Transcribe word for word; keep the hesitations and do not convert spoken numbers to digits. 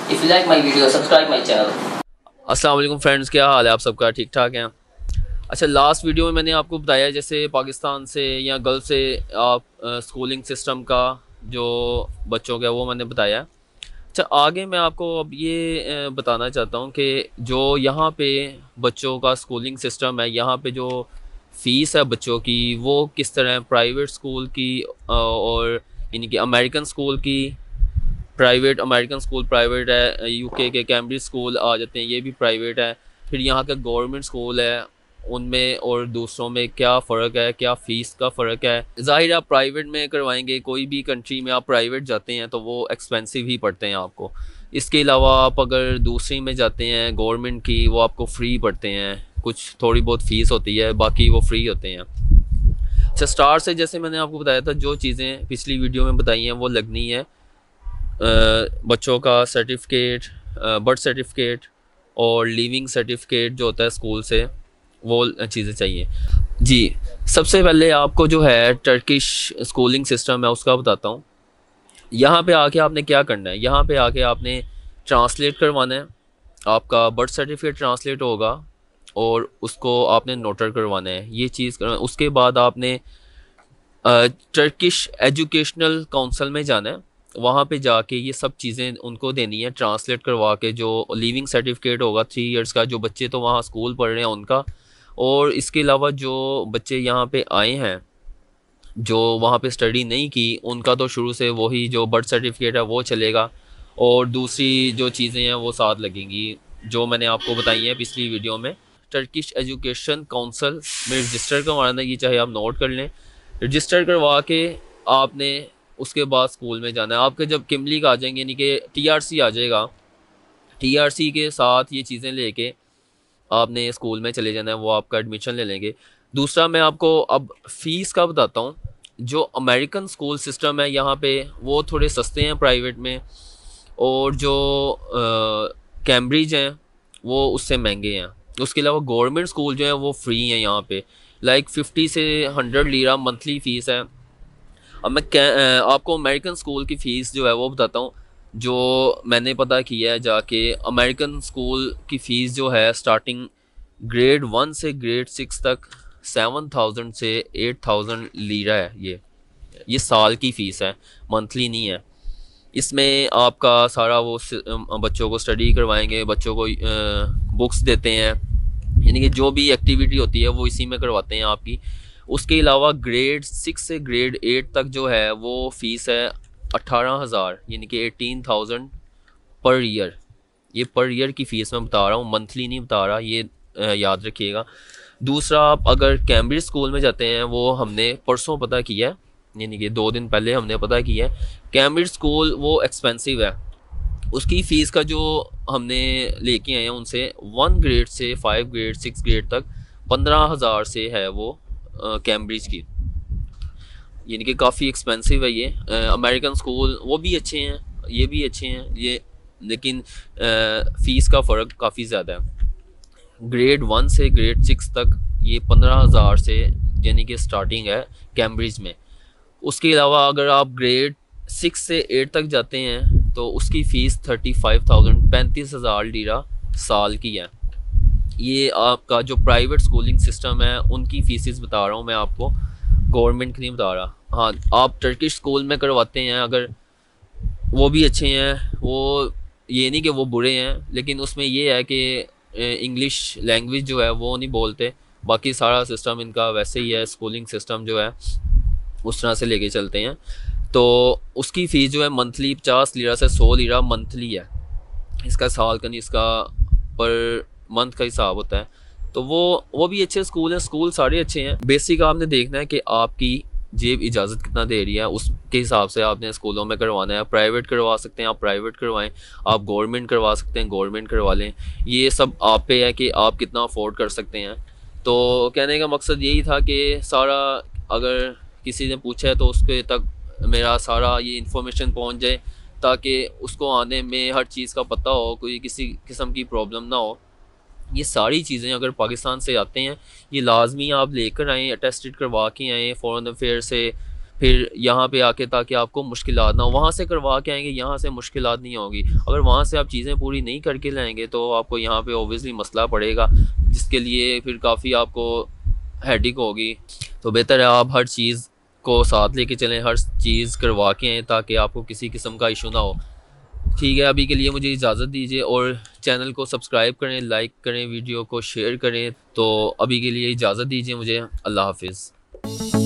If you like my video, subscribe my channel. अस्सलाम वालेकुम friends, क्या हाल है आप सबका? ठीक ठाक हैं? अच्छा, लास्ट वीडियो में मैंने आपको बताया जैसे पाकिस्तान से या गल्फ़ से आप स्कूलिंग सिस्टम का जो बच्चों का वो मैंने बताया। अच्छा, आगे मैं आपको अब ये बताना चाहता हूँ कि जो यहाँ पे बच्चों का स्कूलिंग सिस्टम है, यहाँ पे जो फ़ीस है बच्चों की वो किस तरह है प्राइवेट स्कूल की और यानी कि अमेरिकन स्कूल की। प्राइवेट अमेरिकन स्कूल प्राइवेट है, यूके के कैम्ब्रिज स्कूल आ जाते हैं, ये भी प्राइवेट है। फिर यहाँ का गवर्नमेंट स्कूल है, उनमें और दूसरों में क्या फ़र्क है, क्या फ़ीस का फ़र्क है। ज़ाहिर आप प्राइवेट में करवाएंगे, कोई भी कंट्री में आप प्राइवेट जाते हैं तो वो एक्सपेंसिव ही पड़ते हैं आपको। इसके अलावा आप अगर दूसरी में जाते हैं गवर्नमेंट की, वो आपको फ्री पड़ते हैं, कुछ थोड़ी बहुत फ़ीस होती है, बाकी वो फ्री होते हैं। अच्छा, स्टार से जैसे मैंने आपको बताया था, जो चीज़ें पिछली वीडियो में बताई हैं वो लगनी है। बच्चों का सर्टिफिकेट, बर्थ सर्टिफिकेट और लिविंग सर्टिफिकेट जो होता है स्कूल से, वो चीज़ें चाहिए जी। सबसे पहले आपको जो है टर्किश स्कूलिंग सिस्टम है उसका बताता हूँ। यहाँ पे आके आपने क्या करना है, यहाँ पे आके आपने ट्रांसलेट करवाना है। आपका बर्थ सर्टिफिकेट ट्रांसलेट होगा और उसको आपने नोटर करवाना है, ये चीज़ करना। उसके बाद आपने टर्किश एजुकेशनल काउंसिल में जाना है, वहाँ पे जाके ये सब चीज़ें उनको देनी है ट्रांसलेट करवा के। जो लिविंग सर्टिफिकेट होगा थ्री इयर्स का, जो बच्चे तो वहाँ स्कूल पढ़ रहे हैं उनका, और इसके अलावा जो बच्चे यहाँ पे आए हैं जो वहाँ पे स्टडी नहीं की, उनका तो शुरू से वही जो बर्थ सर्टिफिकेट है वो चलेगा, और दूसरी जो चीज़ें हैं वो साथ लगेंगी जो मैंने आपको बताई हैं पिछली वीडियो में। टर्किश एजुकेशन काउंसिल में रजिस्टर करवाना है, ये चाहे आप नोट कर लें। रजिस्टर करवा के आपने उसके बाद स्कूल में जाना है। आपके जब किमली का आ जाएंगे, यानी कि टीआरसी आ जाएगा, टीआरसी के साथ ये चीज़ें लेके आपने स्कूल में चले जाना है, वो आपका एडमिशन ले लेंगे। दूसरा मैं आपको अब फ़ीस का बताता हूँ। जो अमेरिकन स्कूल सिस्टम है यहाँ पे वो थोड़े सस्ते हैं प्राइवेट में, और जो कैम्ब्रिज हैं वो उससे महंगे हैं। उसके अलावा गवर्नमेंट स्कूल जो है वो फ्री हैं यहाँ पे, लाइक फिफ्टी से हंड्रेड लीरा मंथली फ़ीस है। अब मैं आपको अमेरिकन स्कूल की फ़ीस जो है वो बताता हूँ। जो मैंने पता किया है जाके, अमेरिकन स्कूल की फ़ीस जो है स्टार्टिंग ग्रेड वन से ग्रेड सिक्स तक सेवन थाउजेंड से एट थाउजेंड लीरा है। ये ये साल की फ़ीस है, मंथली नहीं है। इसमें आपका सारा वो बच्चों को स्टडी करवाएंगे, बच्चों को बुक्स देते हैं, यानी कि जो भी एक्टिविटी होती है वो इसी में करवाते हैं आपकी। उसके अलावा ग्रेड सिक्स से ग्रेड एट तक जो है वो फ़ीस है अट्ठारह हज़ार, यानी कि एटीन थाउजेंड पर ईयर। ये पर ईयर की फ़ीस मैं बता रहा हूँ, मंथली नहीं बता रहा, ये याद रखिएगा। दूसरा, आप अगर कैम्ब्रिज स्कूल में जाते हैं, वो हमने परसों पता किया है, यानी कि दो दिन पहले हमने पता किया है। कैम्ब्रिज स्कूल वो एक्सपेंसिव है, उसकी फ़ीस का जो हमने लेके आए हैं उनसे, वन ग्रेड से फाइव ग्रेड सिक्स ग्रेड तक पंद्रह हज़ार से है वो कैम्ब्रिज की, यानी कि काफ़ी एक्सपेंसिव है ये। अमेरिकन स्कूल वो भी अच्छे हैं, ये भी अच्छे हैं ये, लेकिन फ़ीस का फ़र्क काफ़ी ज़्यादा है। ग्रेड वन से ग्रेड सिक्स तक ये पंद्रह हज़ार से यानी कि स्टार्टिंग है कैम्ब्रिज में। उसके अलावा अगर आप ग्रेड सिक्स से एट तक जाते हैं तो उसकी फ़ीस थर्टी फाइव थाउजेंड पैंतीस हज़ार लीरा साल की है। ये आपका जो प्राइवेट स्कूलिंग सिस्टम है उनकी फ़ीसेस बता रहा हूँ मैं आपको, गवर्नमेंट की नहीं बता रहा। हाँ, आप टर्किश स्कूल में करवाते हैं अगर, वो भी अच्छे हैं, वो ये नहीं कि वो बुरे हैं, लेकिन उसमें ये है कि इंग्लिश लैंग्वेज जो है वो नहीं बोलते, बाकी सारा सिस्टम इनका वैसे ही है, स्कूलिंग सिस्टम जो है उस तरह से लेके चलते हैं। तो उसकी फ़ीस जो है मंथली पचास लीरा से सौ लीरा मंथली है, इसका साल का नहीं, इसका पर मंथ का हिसाब होता है। तो वो वो भी अच्छे स्कूल हैं, स्कूल सारे अच्छे हैं। बेसिक आपने देखना है कि आपकी जेब इजाज़त कितना दे रही है, उसके हिसाब से आपने स्कूलों में करवाना है। प्राइवेट करवा सकते हैं आप प्राइवेट करवाएं, आप गवर्नमेंट करवा सकते हैं गवर्नमेंट करवा लें, ये सब आप पे है कि आप कितना अफोर्ड कर सकते हैं। तो कहने का मकसद यही था कि सारा, अगर किसी ने पूछा है तो उसके तक मेरा सारा ये इन्फॉर्मेशन पहुंच जाए, ताकि उसको आने में हर चीज़ का पता हो, कोई किसी किस्म की प्रॉब्लम ना हो। ये सारी चीज़ें अगर पाकिस्तान से आते हैं, ये लाजमी आप लेकर आएँ, अटेस्टेड करवा के आएँ फॉरेन अफेयर से, फिर यहाँ पे आके ताकि आपको मुश्किलात ना हो। वहाँ से करवा के आएंगे, यहाँ से मुश्किलात नहीं होगी। अगर वहाँ से आप चीज़ें पूरी नहीं करके लाएंगे तो आपको यहाँ पे ओबियसली मसला पड़ेगा, जिसके लिए फिर काफ़ी आपको हेडेक होगी। तो बेहतर है आप हर चीज़ को साथ लेके चलें, हर चीज़ करवा के आएँ ताकि आपको किसी किस्म का इशू ना हो। ठीक है, अभी के लिए मुझे इजाज़त दीजिए और चैनल को सब्सक्राइब करें, लाइक करें, वीडियो को शेयर करें। तो अभी के लिए इजाज़त दीजिए मुझे। अल्लाह हाफिज़।